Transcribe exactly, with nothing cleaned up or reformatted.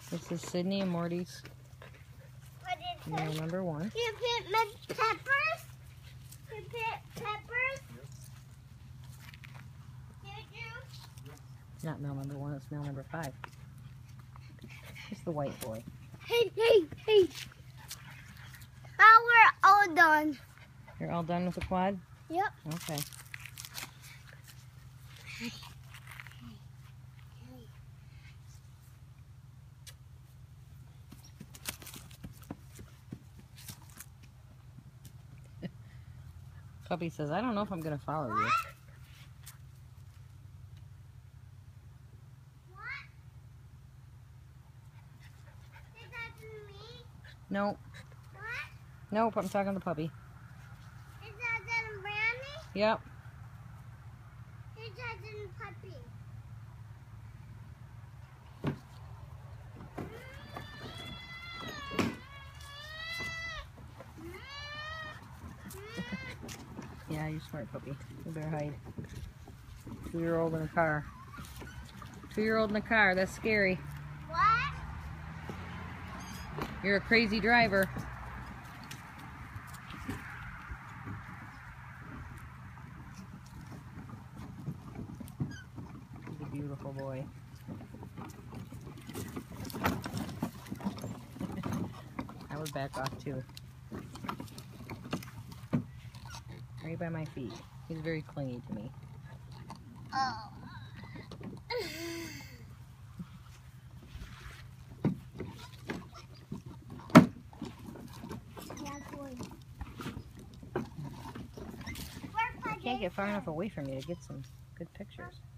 This is Sydney and Morty's meal number one. You put peppers? You put peppers? Did you? Not meal number one, it's meal number five. It's the white boy. Hey, hey, hey. Now we're all done. You're all done with the quad? Yep. Okay. Puppy says, I don't know if I'm going to follow you. What? Is that me? Nope. What? Nope, I'm talking to the puppy. Is that the Brandy? Yep. Is that the puppy? Yeah, you're smart, puppy. You better hide. Two-year-old in a car. Two-year-old in a car. That's scary. What? You're a crazy driver. He's a beautiful boy. I would back off too. Right by my feet. He's very clingy to me. Oh. I can't get far enough away from you to get some good pictures.